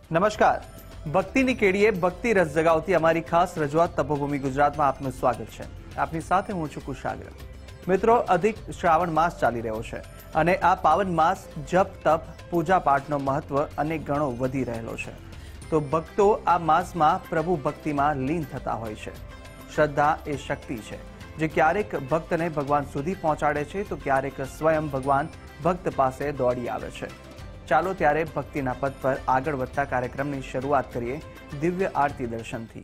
નમસ્કાર. ભક્તિની કેડીએ ભક્તિ રસ જગાવતી અમારી ખાસ રજૂઆત તપોભૂમિ ગુજરાતમાં આપનું સ્વાગત છે. આપની સાથે હું છું કુશાગ્ર. મિત્રો, અધિક શ્રાવણ માસ ચાલી રહ્યો છે અને આ પાવન માસ જપ તપ પૂજા પાઠનો મહત્વ અનેક ગણો વધી રહેલો છે. તો ભક્તો આ માસમાં પ્રભુ ભક્તિમાં લીન થતા હોય છે. શ્રદ્ધા એ શક્તિ છે જે ક્યારેક ભક્તને ભગવાન સુધી પહોંચાડે છે તો ક્યારેક સ્વયં ભગવાન ભક્ત પાસે દોડી આવે છે. ચાલો ત્યારે ભક્તિના પદ પર આગળ વધતા કાર્યક્રમની શરૂઆત કરીએ દિવ્ય આરતી દર્શનથી.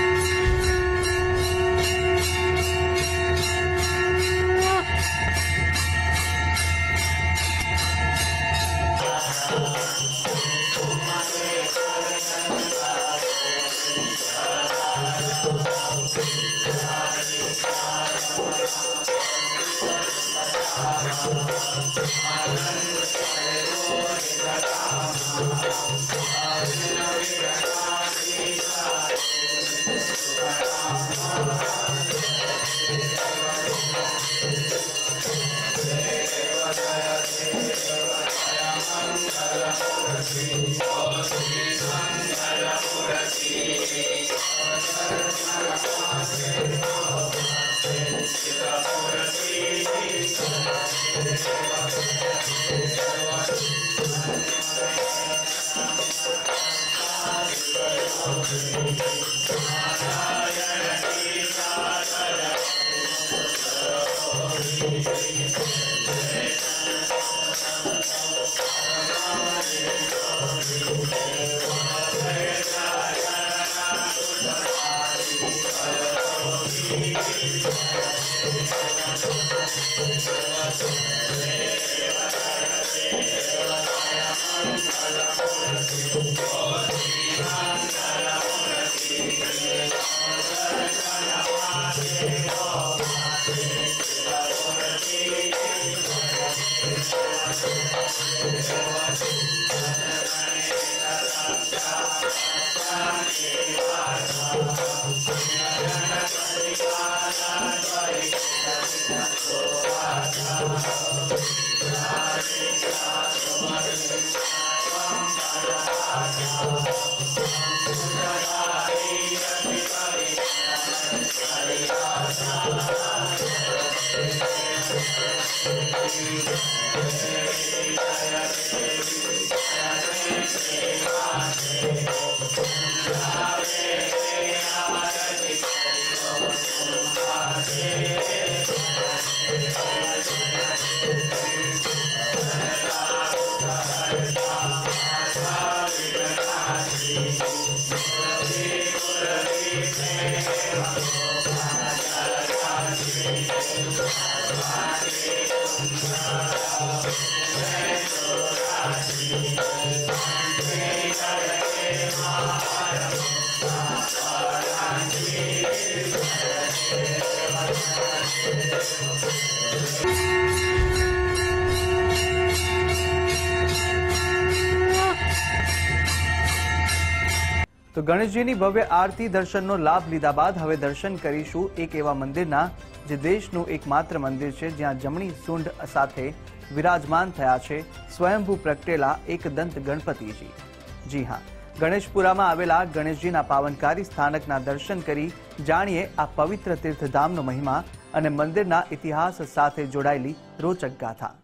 તો ગણેશજીની ભવ્ય આરતી દર્શનનો લાભ લીધા બાદ હવે દર્શન કરીશું એક એવા મંદિરના જે દેશનું એકમાત્ર મંદિર છે જ્યાં જમણી સૂંઢ સાથે વિરાજમાન થયા છે સ્વયંભૂ પ્રગટેલા એકદંત ગણપતિજી. જી હા, ગણેશપુરામાં આવેલા ગણેશજીના પાવનકારી સ્થાનકના દર્શન કરી જાણીએ આ પવિત્ર તીર્થધામનો મહિમા અને મંદિરના ઇતિહાસ સાથે જોડાયેલી રોચક ગાથા.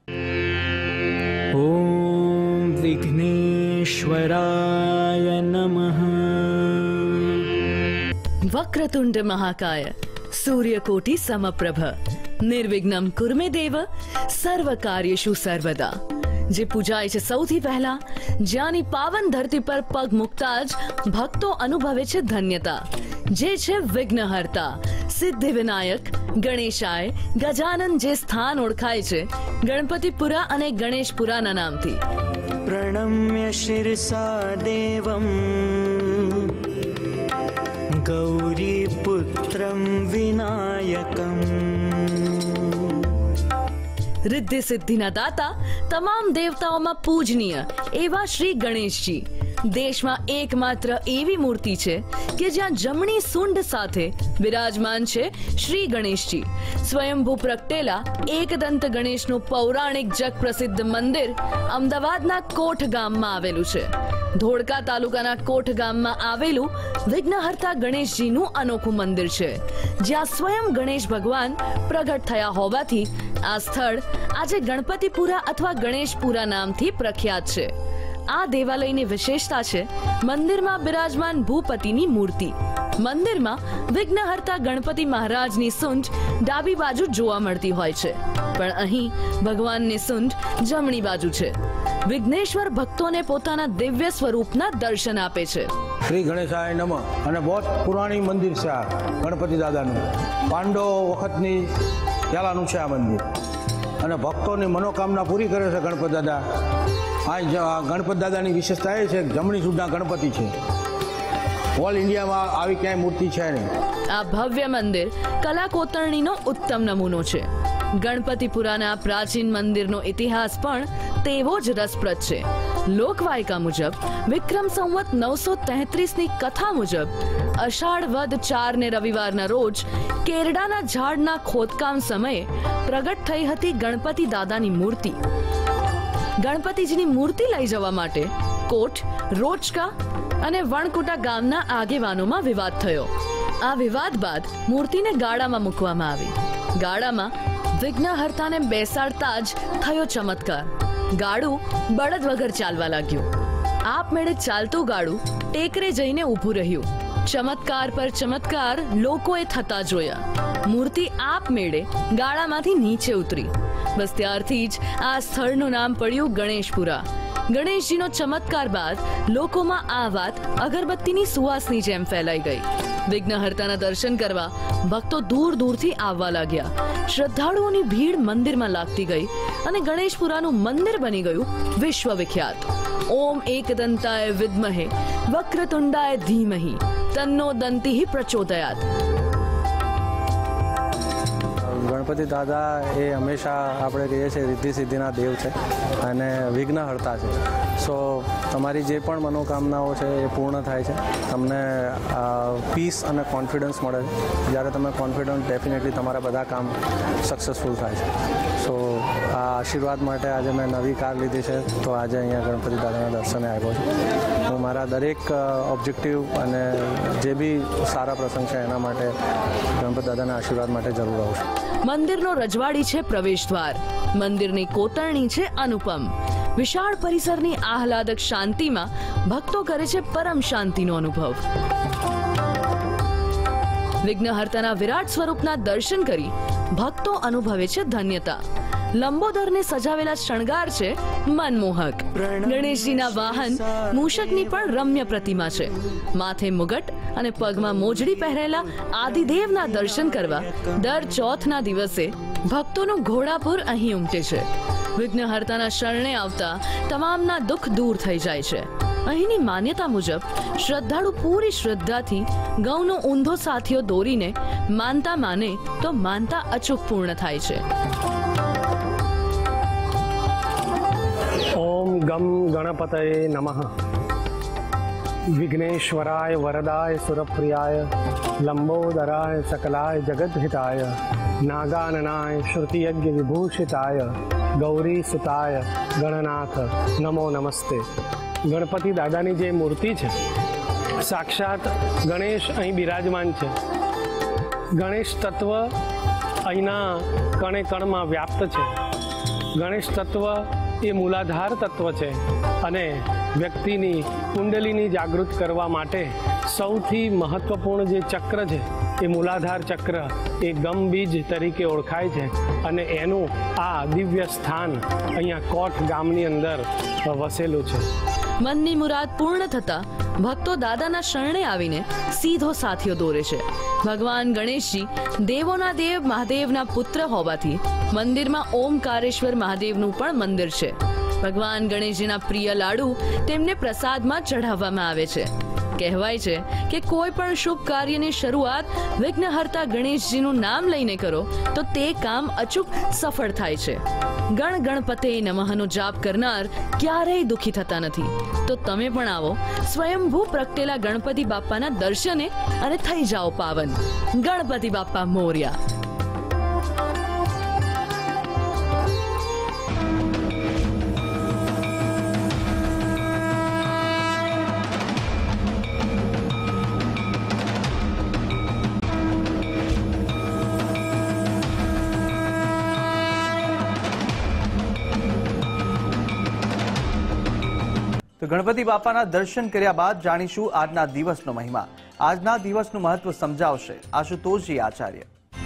ઓમ વિઘ્નેશ્વરાય નમઃ. વક્રતુંડ મહાકાય સૂર્યકોટિ સમપ્રભ નિર્વિઘ્નમ કુર્મે દેવ સર્વ કાર્યેષુ સર્વદા. જે પૂજાય છે સૌથી પહેલા, જ્યાંની પાવન ધરતી પર પગ મૂકતા જ ભક્તો અનુભવે છે ધન્યતા, જે છે વિઘ્નહર્તા સિદ્ધિ વિનાયક ગણેશાય ગજાનન. જે સ્થાન ઓળખાય છે ગણપતિપુરા અને ગણેશપુરાના નામથી. પ્રણમ્ય શિરસા દેવમ ગૌરીપુત્રમ વિનાયકમ. રિદ્ધિ સિદ્ધિના દાતા, તમામ દેવતાઓમાં પૂજનીય એવા શ્રી ગણેશજી દેશમાં એકમાત્ર એવી મૂર્તિ છે કે જ્યાં જમણી સૂંઢ સાથે બિરાજમાન છે શ્રી ગણેશજી. સ્વયંભૂ પ્રગટેલા એકદંત ગણેશનું પૌરાણિક જગ પ્રસિદ્ધ મંદિર અમદાવાદના કોઠ ગામમાં આવેલું છે. ધોળકા તાલુકાના કોઠ ગામમાં આવેલું વિઘ્નહર્તા ગણેશજીનું અનોખું મંદિર છે, જ્યાં સ્વયં ગણેશ ભગવાન પ્રગટ થયા હોવાથી આ સ્થળ આજે ગણપતિપુરા અથવા ગણેશપુરા નામથી પ્રખ્યાત છે. આ દેવાલયની વિશેષતા છે મંદિરમાં બિરાજમાન ભૂપતિની મૂર્તિ. મંદિરમાં વિઘ્નહર્તા ગણપતિ મહારાજની સૂંઢ ડાબી બાજુ જોવા મળતી હોય છે, પણ અહીં ભગવાનની સૂંઢ જમણી બાજુ છે. વિઘ્નેશ્વર ભક્તોને પોતાના દિવ્ય સ્વરૂપના દર્શન આપે છે. શ્રી ગણેશાય નમઃ. અને બહુ પુરાણી મંદિર છે આ ગણપતિ દાદાનું. પાંડવો વખતની પહેલાંનું છે આ મંદિર, અને ભક્તોની મનોકામના પૂરી કરે છે ગણપતિ દાદા. આ ગણપતિ દાદાની વિશેષતા એ છે કે જમણી સૂંઢના ગણપતિ છે. ઓલ ઇન્ડિયામાં આવી ક્યાંય મૂર્તિ છે નહીં. આ ભવ્ય મંદિર કલા કોતરણીનો ઉત્તમ નમૂનો છે. ગણપતિપુરાના પ્રાચીન મંદિરનો ઇતિહાસ પણ તેવો જ રસપ્રદ છે. લોકવાયકા મુજબ વિક્રમ સંવત 933ની કથા મુજબ અષાઢ વદ 4 ને રવિવારના રોજ કેરડાના ઝાડના ખોદકામ સમયે પ્રગટ થઈ હતી ગણપતિ દાદાની મૂર્તિ. ગણપતિજીની મૂર્તિ લઈ જવા માટે કોઠ, રોચકા અને વણકુટા ગામના આગેવાનોમાં વિવાદ થયો. આ વિવાદ બાદ મૂર્તિને ગાડામાં મૂકવામાં આવી. ગાડામાં વિઘ્નહર્તાને બેસાડતા જ થયો ચમત્કાર. ગાડું બળદ વગર ચાલવા લાગ્યું. આપમેળે ચાલતું ગાડું ટેકરે જઈને ઊભું રહ્યું. ચમત્કાર પર ચમત્કાર લોકોએ થતા જોયા. મૂર્તિ આપમેળે ગાડામાંથી નીચે ઉતરી. બસ ત્યારથી જ આ સ્થળનું નામ પડ્યું ગણેશપુરા. ગણેશજીનો ચમત્કાર બાદ લોકોમાં આ વાત અગરબત્તીની સુવાસની જેમ ફેલાઈ ગઈ. વિઘ્નહર્તાના દર્શન કરવા ભક્તો દૂર દૂરથી આવવા લાગ્યા. શ્રદ્ધાળુઓની ભીડ મંદિરમાં લાગતી ગઈ અને ગણેશપુરાનું મંદિર બની ગયું વિશ્વ વિખ્યાત. ઓમ એકદંતાય વિદ્મહે વક્રતુંડાય ધીમહિ તન્નો દંતિઃ પ્રચોદયાત. ગણપતિ દાદા એ હંમેશા આપણે કહીએ છીએ રિદ્ધિ સિદ્ધિના દેવ છે અને વિઘ્નહર્તા છે. સો તમારી જે પણ મનોકામનાઓ છે એ પૂર્ણ થાય છે. તમને પીસ અને કોન્ફિડન્સ મળે છે. જ્યારે તમે કોન્ફિડન્ટ ડેફિનેટલી તમારા બધા કામ સક્સેસફુલ થાય છે. સો આ આશીર્વાદ માટે આજે મેં નવી કાર લીધી છે, તો આજે અહીંયા ગણપતિ દાદાના દર્શને આવ્યો છું. હું મારા દરેક ઓબ્જેક્ટિવ અને જે બી સારા પ્રસંગ છે એના માટે ગણપતિ દાદાના આશીર્વાદ માટે જરૂર આવું છું. મંદિરનો રજવાડી છે પ્રવેશદ્વાર. મંદિરની કોતરણી છે અનુપમ. વિશાળ પરિસરની આહલાદક શાંતિમાં ભક્તો કરે છે પરમ શાંતિનો અનુભવ. વિઘ્નહર્તાના વિરાટ સ્વરૂપના દર્શન કરી ભક્તો અનુભવે છે ધન્યતા. લંબોદરને સજાવેલા શણગાર છે મનમોહક. ગણેશજીના વાહન મૂષકની પણ રમ્ય પ્રતિમા છે. માથે મુગટ અને પગમાં મોજડી પહેરેલા આદિદેવના દર્શન કરવા દર ચોથના દિવસે ભક્તોનું ઘોડાપુર અહીં ઉમટે છે. વિઘ્નહર્તાના શરણે આવતા તમામના દુઃખ દૂર થઈ જાય છે. અહીંની માન્યતા મુજબ શ્રદ્ધાળુ પૂરી શ્રદ્ધાથી ઘઉંનો ઊંધો સાથિયો દોરીને માનતા માને તો માનતા અચૂક પૂર્ણ થાય છે. ઓમ ગમ ગણપતયે નમઃ. વિઘ્નેશ્વરાય વરદાય સુરપ્રિયાય લંબોદરાય સકલાય જગદ્હિતાય નાગાનનાય શ્રુતિયજ્ઞ વિભૂષિતાય ગૌરી સુતાય ગણનાથ નમો નમસ્તે. ગણપતિ દાદાની જે મૂર્તિ છે, સાક્ષાત ગણેશ અહીં બિરાજમાન છે. ગણેશ તત્વ અહીંના કણે કણમાં વ્યાપ્ત છે. ગણેશ તત્વ એ મૂલાધાર તત્વ છે અને વ્યક્તિની કુંડલીની જાગૃત કરવા માટે સૌથી મહત્વપૂર્ણ જે ચક્ર છે એ મૂલાધાર ચક્ર એ ગમબીજ તરીકે ઓળખાય છે અને એનું આ દિવ્ય સ્થાન અહીંયા કોઠ ગામની અંદર વસેલું છે. મનની મુરાદ પૂર્ણ થતા ભક્તો દાદાના શરણે આવીને સીધો સાથિયો દોરે છે. ભગવાન ગણેશજી દેવોના દેવ મહાદેવના પુત્ર હોવાથી મંદિરમાં ઓમકારેશ્વર મહાદેવનું પણ મંદિર છે. ભગવાન ગણેશજીના પ્રિય લાડુ તેમને પ્રસાદમાં ચઢાવવામાં આવે છે. કહેવાય છે કે કોઈ પણ શુભ કાર્યની શરૂઆત વિઘ્નહર્તા ગણેશજીનું નામ લઈને કરો તો તે કામ અચૂક સફળ થાય છે. ગણ ગણપતે નમઃનો જાપ કરનાર ક્યારેય દુઃખી થતા નથી. તો તમે પણ આવો સ્વયંભૂ પ્રગટેલા ગણપતિ બાપ્પાના દર્શને અને થઈ જાઓ પાવન. ગણપતિ બાપ્પા મોર્યા. તો ગણપતિ બાપાના દર્શન કર્યા બાદ જાણીશું આજના દિવસનો મહિમા. આજના દિવસનું મહત્વ સમજાવશે આશુતોષજી આચાર્ય.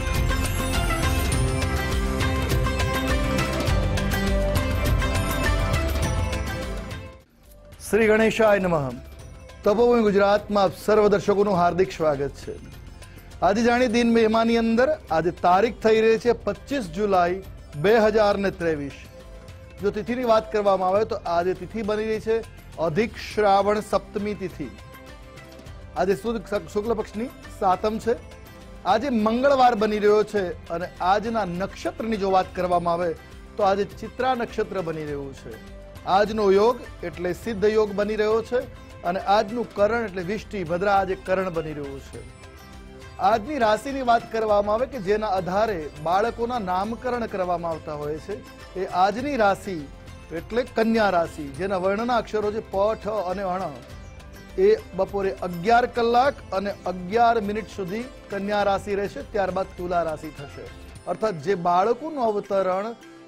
શ્રી ગણેશાય નમઃ. તપોભૂમિ ગુજરાતમાં આપ સર્વ દર્શકોનું હાર્દિક સ્વાગત છે. આજે જાણીએ દિન મહિમાની અંદર આજે તારીખ થઈ રહી છે 25 જુલાઈ 2023. જો તિથિની વાત કરવામાં આવે તો આજે તિથિ બની રહી છે અધિક શ્રાવણ સપ્તમી તિથિ. આજે શુક્લ પક્ષની સાતમ છે. આજે મંગળવાર બની રહ્યો છે અને આજના નક્ષત્રની જો વાત કરવામાં આવે તો આજે ચિત્રા નક્ષત્ર બની રહ્યું છે. આજનો યોગ એટલે સિદ્ધ યોગ બની રહ્યો છે અને આજનું કરણ એટલે વિષ્ટિ ભદ્રા આજે કરણ બની રહ્યું છે. આજની રાશિની વાત કરવામાં આવે કે જેના આધારે બાળકોના નામકરણ કરવામાં આવતા હોય છે એ આજની રાશિ એટલે કન્યા રાશિ, જેના વર્ણના અક્ષરો છે પ, ઠ અને અણ. એ બપોરે 11 કલાક અને 11 મિનિટ સુધી કન્યા રાશિ રહેશે. ત્યારબાદ તુલા રાશિ થશે. અર્થાત જે બાળકોનું અવતરણ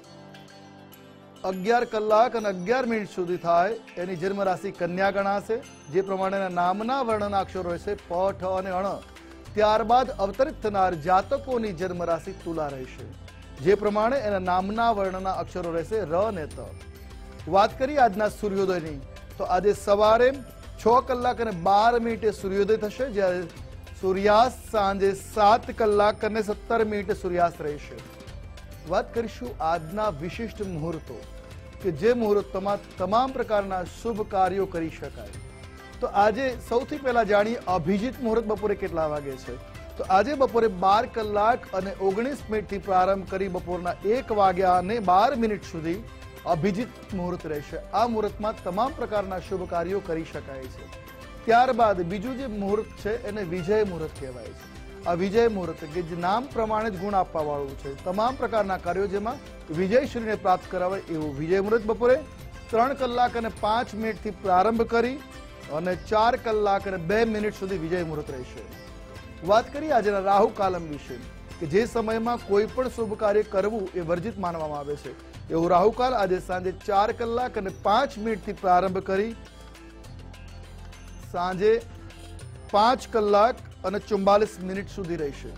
11 કલાક અને 11 મિનિટ સુધી થાય એની જન્મ રાશિ કન્યા ગણાશે. જે પ્રમાણેના નામના વર્ણના અક્ષરો રહેશે પ, ઠ અને અણ. ત્યારબાદ અવતરિત થનાર જાતકોની જન્મ રાશિ તુલા રહેશે. જે પ્રમાણે એના નામના વર્ણના અક્ષરો રહેશે ર અને ત. વાત કરીએ આજના સૂર્યોદયની તો આજે સવારે 6 કલાક અને 12 મિનિટે સૂર્યોદય થશે, જ્યારે સૂર્યાસ્ત સાંજે 7 કલાક અને 17 મિનિટે સૂર્યાસ્ત રહેશે. વાત કરીશું આજના વિશિષ્ટ મુહૂર્તો કે જે મુહૂર્તમાં તમામ પ્રકારના શુભ કાર્યો કરી શકાય. તો આજે સૌથી પહેલા જાણીએ અભિજીત મુહૂર્ત બપોરે કેટલા વાગે છે. તો આજે બપોરે 12 કલાક અને 19 મિનિટથી પ્રારંભ કરી બપોરના 1 વાગ્યા અને 12 મિનિટ સુધી અભિજીત મુહૂર્ત રહેશે. આ મુહૂર્તમાં તમામ પ્રકારના શુભ કાર્યો કરી શકાય છે. ત્યારબાદ બીજું જે મુહૂર્ત છે એને વિજય મુહૂર્ત કહેવાય છે. આ વિજય મુહૂર્ત કે જે નામ પ્રમાણે જ ગુણ આપવા વાળું છે, તમામ પ્રકારના કાર્યો જેમાં વિજયશ્રીને પ્રાપ્ત કરાવે એવું વિજય મુહૂર્ત બપોરે 3 કલાક અને 5 મિનિટથી પ્રારંભ કરી અને 4 કલાક અને 2 મિનિટ સુધી વિજય મુહૂર્ત રહેશે. વાત કરીએ આજના રાહુ કાલમ વિશે કે જે સમયમાં કોઈ પણ શુભ કાર્ય કરવું એ વર્જિત માનવામાં આવે છે. એવું રાહુકાલ આજે સાંજે 4 કલાક અને 5 મિનિટથી પ્રારંભ કરી સાંજે 5 કલાક અને 44 મિનિટ સુધી રહેશે.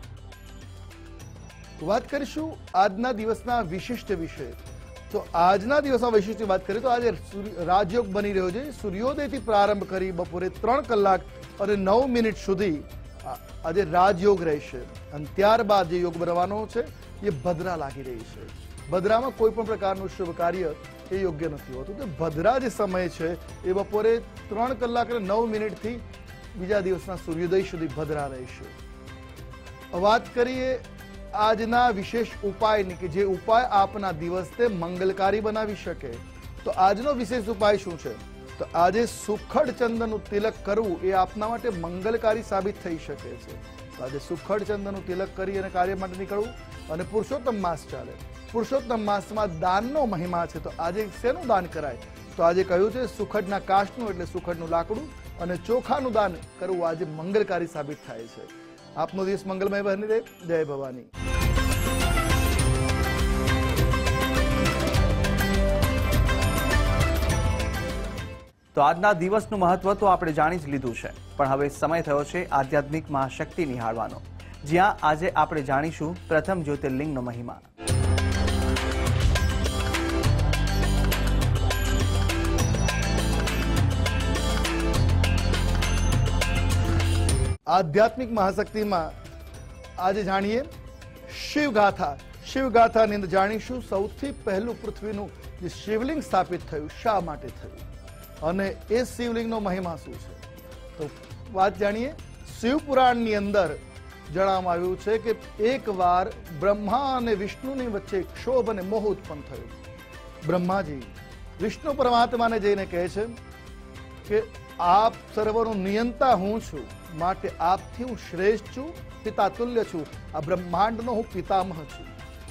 વાત કરીશું આજના દિવસના વિશિષ્ટ વિશે. તો આજના દિવસના વિશિષ્ટ વાત કરીએ તો આજે રાજયોગ બની રહ્યો છે. સૂર્યોદયથી પ્રારંભ કરી બપોરે 3 કલાક અને 9 મિનિટ સુધી આજે રાજયોગ રહેશે અને ત્યારબાદ જે યોગ બનવાનો છે એ ભદ્રા લાગી રહી છે. ભદ્રામાં કોઈ પણ પ્રકારનું શુભ કાર્ય એ યોગ્ય નથી હોતું. તો ભદ્રા જે સમય છે એ બપોરે 3 કલાક અને 9 મિનિટથી બીજા દિવસના સૂર્યોદય સુધી ભદ્રા રહેશે. વાત કરીએ આજના વિશેષ ઉપાયની કે જે ઉપાય આપના દિવસને મંગલકારી બનાવી શકે. તો આજનો વિશેષ ઉપાય શું છે? તો આજે સુખડ ચંદનનું તિલક કરવું એ આપના માટે મંગલકારી સાબિત થઈ શકે છે. તો આજે સુખડ ચંદનનું તિલક કરી અને કાર્ય માટે નીકળવું. અને પુરુષોત્તમ માસ ચાલે. પુરુષોત્તમ માસમાં દાનનો મહિમા છે. તો આજે શેનું દાન કરાય? તો આજે કહ્યું છે સુખડના કાષ્ઠનું એટલે સુખડનું લાકડું અને ચોખાનું દાન કરવું આજે મંગલકારી સાબિત થાય છે. આપનો દિવસ મંગલમય બની રહે. જય ભવાની. તો આજના દિવસનું મહત્વ તો આપણે જાણી જ લીધું છે, પણ હવે સમય થયો છે આધ્યાત્મિક મહાશક્તિ નિહાળવાનો, જ્યાં આજે આપણે જાણીશું પ્રથમ જ્યોતિર્લિંગનો મહિમા. આધ્યાત્મિક મહાશક્તિમાં આજે જાણીએ શિવગાથા. શિવગાથાની અંદર જાણીશું સૌથી પહેલું પૃથ્વીનું જે શિવલિંગ સ્થાપિત થયું શા માટે થયું અને એ શિવલિંગનો મહિમા શું છે. તો વાત જાણીએ. શિવ પુરાણની અંદર જણાવવામાં આવ્યું છે કે એકવાર બ્રહ્મા અને વિષ્ણુની વચ્ચે ક્ષોભ અને મોહ ઉત્પન્ન થયો. બ્રહ્માજી વિષ્ણુ પરમાત્માને જઈને કહે છે કે આપ સર્વનો નિયંતા હું છું, માટે આપથી હું શ્રેષ્ઠ છું, પિતા તુલ્ય છું, આ બ્રહ્માંડનો હું પિતામહ છું,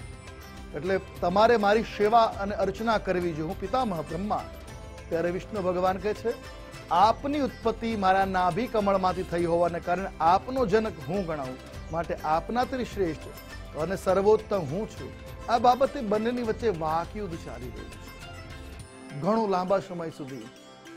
એટલે તમારે મારી સેવા અને અર્ચના કરવી જોઈએ, હું પિતામહ બ્રહ્મા. ત્યારે વિષ્ણુ ભગવાન કહે છે આપની ઉત્પત્તિ મારા નાભી કમળમાંથી થઈ હોવાને કારણે આપનો જનક હું ગણાવું, માટે આપનાથી શ્રેષ્ઠ અને સર્વોત્તમ હું છું. આ બાબતે બંનેની વચ્ચે વાકયુદ્ધ ચાલી રહ્યું છે ઘણો લાંબા સમય સુધી.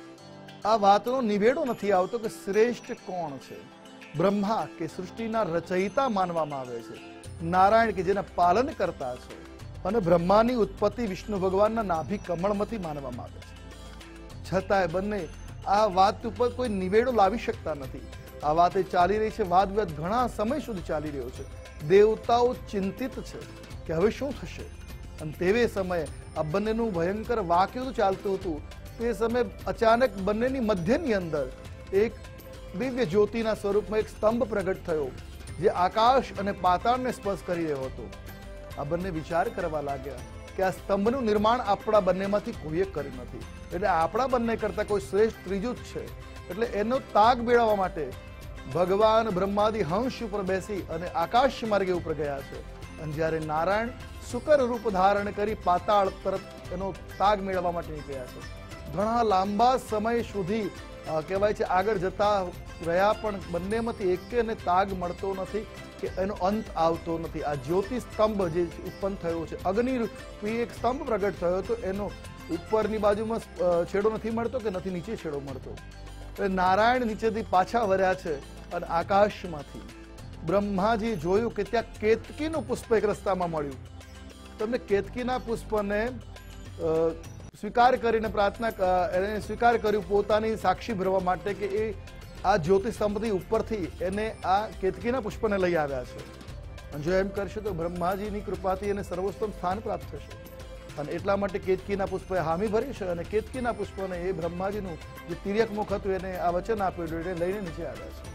આ વાતનો નિવેડો નથી આવતો કે શ્રેષ્ઠ કોણ છે, બ્રહ્મા કે સૃષ્ટિના રચયિતા માનવામાં આવે છે, નારાયણ કે જેના પાલન કરતા છે, અને બ્રહ્માની ઉત્પત્તિ વિષ્ણુ ભગવાનના નાભી કમળમાંથી માનવામાં આવે છે. છતાંય બંને આ વાત ઉપર કોઈ નિવેડો લાવી શકતા નથી. આ વાતે ચાલી રહી છે, વાદ વિવાદ ઘણા સમય સુધી ચાલી રહ્યો છે. દેવતાઓ ચિંતિત છે કે હવે શું થશે, અને તેવે સમયે આ બંનેનું ભયંકર વાકયુદ્ધ ચાલતું હતું. તે સમયે અચાનક બંનેની મધ્યની અંદર એક દિવ્ય જ્યોતિના સ્વરૂપમાં એક સ્તંભ પ્રગટ થયો, જે આકાશ અને પાતાળને સ્પર્શ કરી રહ્યો હતો. આ બંને વિચાર કરવા લાગ્યા કે આ સ્તંભનું નિર્માણ આપણા બંનેમાંથી કોઈએ કર્યું નથી, એટલે આપણા બંને કરતા કોઈ શ્રેષ્ઠ ત્રીજું જ છે. એટલે એનો તાગ મેળવવા માટે ભગવાન બ્રહ્માદિ હંસ ઉપર બેસી અને આકાશ માર્ગે ઉપર ગયા છે, અને જ્યારે નારાયણ શુકર રૂપ ધારણ કરી પાતાળ તરફ એનો તાગ મેળવવા માટે નીકળ્યા છે. ઘણા લાંબા સમય સુધી કહેવાય છે આગળ જતા રહ્યા, પણ બંનેમાંથી એકેને તાગ મળતો નથી કે એનો અંત આવતો નથી. આ જ્યોતિ સ્તંભ જે ઉત્પન્ન થયો છે, અગ્નિરૂપી એક સ્તંભ પ્રગટ થયો હતો, એનો ઉપરની બાજુમાં છેડો નથી મળતો કે નથી નીચે છેડો મળતો. નારાયણ નીચેથી પાછા વર્યા છે, અને આકાશમાંથી બ્રહ્માજી જોયું કે ત્યાં કેતકીનું પુષ્પ એક રસ્તામાં મળ્યું. તમને કેતકીના પુષ્પને સ્વીકાર કરીને પ્રાર્થના એને સ્વીકાર કર્યું પોતાની સાક્ષી ભરવા માટે કે એ આ જ્યોતિ સ્તંભથી ઉપરથી એને આ કેતકીના પુષ્પને લઈ આવ્યા છે, અને જો એમ કરશે તો બ્રહ્માજીની કૃપાથી એને સર્વોત્તમ સ્થાન પ્રાપ્ત થશે. અને એટલા માટે કેતકીના પુષ્પે હામી ભરી છે, અને કેતકીના પુષ્પને એ બ્રહ્માજીનું જે તિર્યક મુખ હતું એને આ વચન આપ્યું એટલે લઈને નીચે આવ્યા છે.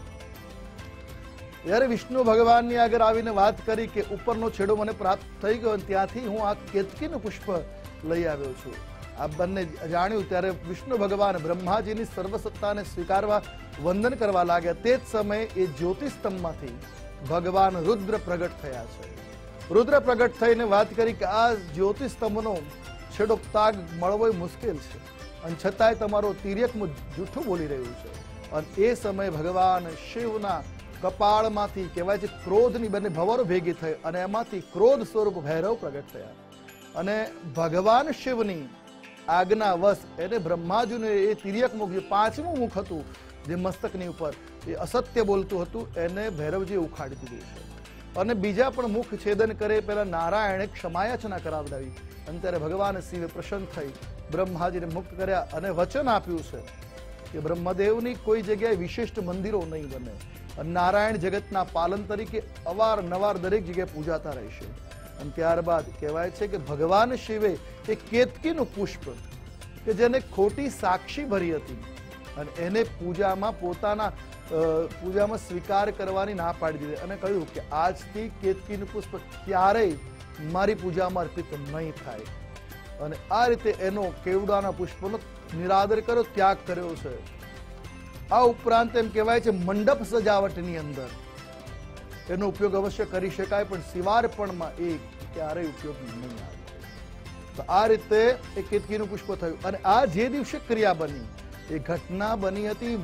જ્યારે વિષ્ણુ ભગવાનની આગળ આવીને વાત કરી કે ઉપરનો છેડો મને પ્રાપ્ત થઈ ગયો, અને ત્યાંથી હું આ કેતકીનું પુષ્પ લઈ આવ્યો છું, આ બંને જાણ્યું ત્યારે વિષ્ણુ ભગવાન બ્રહ્માજીની સર્વસત્તાને સ્વીકારવા વંદન કરવા લાગ્યા. તે જ સમયે એ જ્યોતિસ્તંભમાંથી ભગવાન રુદ્ર પ્રગટ થયા છે. રુદ્ર પ્રગટ થઈને વાત કરી કે આ જ્યોતિસ્તંભનો છેડો તાગ મળવો મુશ્કેલ છે, અને છતાંય તમારો તિર્યક જૂઠું બોલી રહ્યું છે. અને એ સમયે ભગવાન શિવના કપાળમાંથી કહેવાય છે ક્રોધની બંને ભવરો ભેગી થઈ, અને એમાંથી ક્રોધ સ્વરૂપ ભૈરવ પ્રગટ થયા. અને ભગવાન શિવની આજ્ઞા વશ એને બ્રહ્માજીનું એ તિર્યક મુખ, જે પાંચમું મુખ હતું જે મસ્તકની ઉપર એ અસત્ય બોલતું હતું, એને ભૈરવજી ઉખાડી દીધું છે. અને બીજા પણ મુખ છેદન કરે પહેલા નારાયણે ક્ષમાયાચના કરાવડાવી, અને ત્યારે ભગવાન શિવે પ્રસન્ન થઈ બ્રહ્માજીને મુક્ત કર્યા, અને વચન આપ્યું છે કે બ્રહ્મદેવની કોઈ જગ્યાએ વિશિષ્ટ મંદિરો નહીં બને, અને નારાયણ જગતના પાલન તરીકે અવારનવાર દરેક જગ્યાએ પૂજાતા રહેશે. અને ત્યારબાદ કહેવાય છે કે ભગવાન શિવે એ કેતકીનું પુષ્પ કે જેને ખોટી સાક્ષી ભરી હતી, અને એને પૂજામાં પોતાના પૂજામાં સ્વીકાર કરવાની ના પાડી દીધી, અને કહ્યું કે આજથી કેતકીનું પુષ્પ ક્યારેય મારી પૂજામાં અર્પિત નહીં થાય. અને આ રીતે એનો કેવડાના પુષ્પનો નિરાદર કર્યો, ત્યાગ કર્યો છે. આ ઉપરાંત એમ કહેવાય છે મંડપ સજાવટની અંદર એનો ઉપયોગ અવશ્ય કરી શકાય, પણ શિવાર્પણમાં એ ક્યારેય ઉપયોગ નહીં આવે. તો આ રીતે એ કેતકીનું પુષ્પ થયું. અને આ જે દિવસે ક્રિયા બની એ ઘટના બની હતી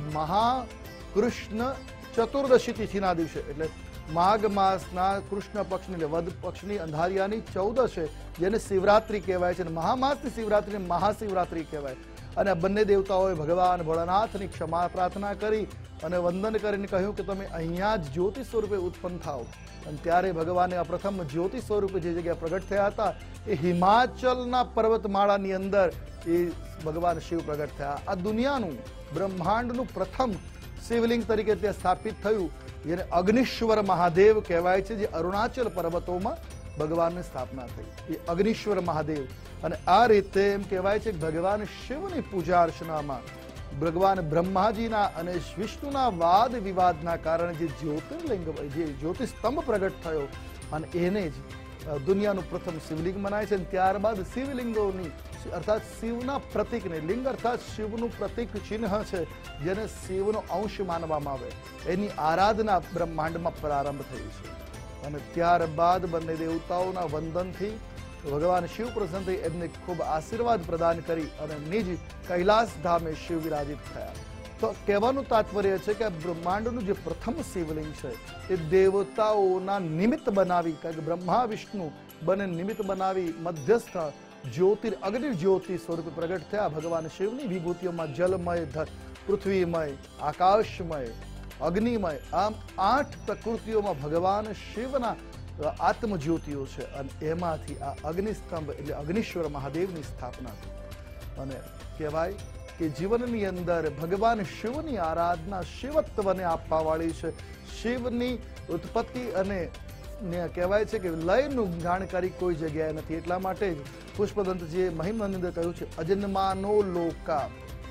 મહાકૃષ્ણ ચતુર્દશી તિથિના દિવસે, એટલે માઘ માસના કૃષ્ણ પક્ષની વદ પક્ષની અંધારિયાની 14 જેને શિવરાત્રી કહેવાય છે, અને મહામાસની શિવરાત્રીને મહાશિવરાત્રી કહેવાય. અને બંને દેવતાઓએ ભગવાન ભોળાનાથની ક્ષમા પ્રાર્થના કરી અને વંદન કરીને કહ્યું કે તમે અહીંયા જ જ્યોતિ સ્વરૂપે ઉત્પન્ન થાઓ. અને ત્યારે ભગવાને આ પ્રથમ જ્યોતિ સ્વરૂપે જે જગ્યાએ પ્રગટ થયા હતા એ હિમાચલના પર્વતમાળાની અંદર એ ભગવાન શિવ પ્રગટ થયા. આ દુનિયાનું બ્રહ્માંડનું પ્રથમ શિવલિંગ તરીકે ત્યાં સ્થાપિત થયું, જેને અગ્નિશ્વર મહાદેવ કહેવાય છે, જે અરુણાચલ પર્વતોમાં ભગવાનની સ્થાપના થઈ, એ અગ્નિશ્વર મહાદેવ. અને આ રીતે એમ કહેવાય છે કે ભગવાન શિવની પૂજા અર્ચનામાં ભગવાન બ્રહ્માજીના અને વિષ્ણુના વાદ વિવાદના કારણે જે જ્યોતિર્લિંગ જે જ્યોતિસ્તંભ પ્રગટ થયો અને એને જ દુનિયાનું પ્રથમ શિવલિંગ મનાય છે. ત્યારબાદ શિવલિંગોની અર્થાત શિવના પ્રતીકને, લિંગ અર્થાત શિવનું પ્રતીક ચિહ્ન છે જેને શિવનો અંશ માનવામાં આવે, એની આરાધના બ્રહ્માંડમાં પ્રારંભ થઈ છે. અને ત્યારબાદ બંને દેવતાઓના વંદનથી ભગવાન શિવ પ્રસન્ન થઈ એમને ખૂબ આશીર્વાદ પ્રદાન કરી અને નિજ કૈલાસ ધામે શિવ વિરાજિત થયા. તો કહેવાનું તાત્પર્ય છે કે બ્રહ્માંડનું જે પ્રથમ શિવલિંગ છે એ દેવતાઓના નિમિત્ત બનાવી, કારણ કે બ્રહ્મા વિષ્ણુ બંને નિમિત્ત બનાવી મધ્યસ્થ અગ્નિ જ્યોતિ સ્વરૂપે પ્રગટ થયા. ભગવાન શિવની વિભૂતિઓમાં જલમય, પૃથ્વીમય, આકાશમય, અગ્નિમય, આમ 8 પ્રકૃતિઓમાં ભગવાન શિવના આત્મજ્યોતિઓ છે અને એમાંથી આ અગ્નિસ્તંભ એટલે અગ્નિશ્વર મહાદેવની સ્થાપના થઈ. અને કહેવાય કે જીવનની અંદર ભગવાન શિવની આરાધના શિવત્વને આપવા વાળી છે. શિવની ઉત્પત્તિ અને કહેવાય છે કે લયનું જાણકારી કોઈ જગ્યાએ નથી. એટલા માટે જ પુષ્પદંતજીએ મહિમાની અંદર કહ્યું છે અજન્માનો લોકા,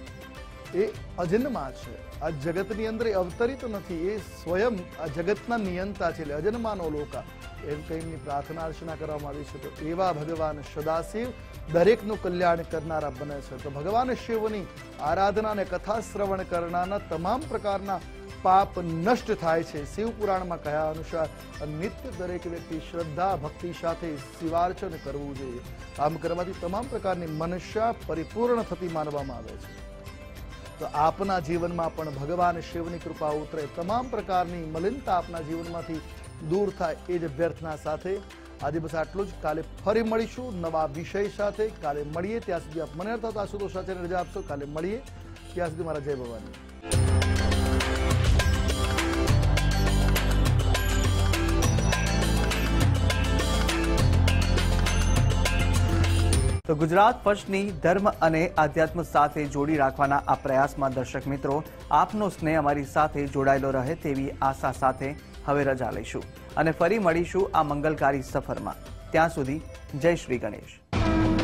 એ અજન્મા છે. આ જગતની અંદર એ અવતરિત નથી, એ સ્વયં આ જગતના નિયંતા છે. એટલે અજન્માનો લોકા એમ કહીને પ્રાર્થના અર્ચના કરવામાં આવી છે. તો એવા ભગવાન સદાશિવ દરેકનું કલ્યાણ કરનારા બને છે. તો ભગવાન શિવની આરાધના અને કથા શ્રવણ કરનારના તમામ પ્રકારના પાપ નષ્ટ થાય છે. શિવ પુરાણમાં કહ્યા અનુસાર નિત્ય દરેક વ્યક્તિ શ્રદ્ધા ભક્તિ સાથે શિવાર્ચન કરવું જોઈએ. આમ કરવાથી તમામ પ્રકારની મનુષ્ય પરિપૂર્ણ થતી માનવામાં આવે છે. તો આપના જીવનમાં પણ ભગવાન શિવની કૃપા ઉતરે, તમામ પ્રકારની મલિનતા આપના જીવનમાંથી દૂર થાય એ જ અભ્યર્થના સાથે આજે બસ આટલું જ. કાલે ફરી મળીશું નવા વિષય સાથે. કાલે મળીએ, ત્યાં સુધી આપ મને અર્થાત આશુતોષ આચાર્યને રજા આપશો. કાલે મળીએ, ત્યાં સુધી મારા જય ભવાની. તો ગુજરાત ફર્સ્ટની ધર્મ અને આધ્યાત્મ સાથે જોડી રાખવાના આ પ્રયાસમાં દર્શક મિત્રો આપનો સ્નેહ અમારી સાથે જોડાયેલો રહે તેવી આશા સાથે હવે રજા લઈશું અને ફરી મળીશું આ મંગલકારી સફરમાં. ત્યાં સુધી જય શ્રી ગણેશ.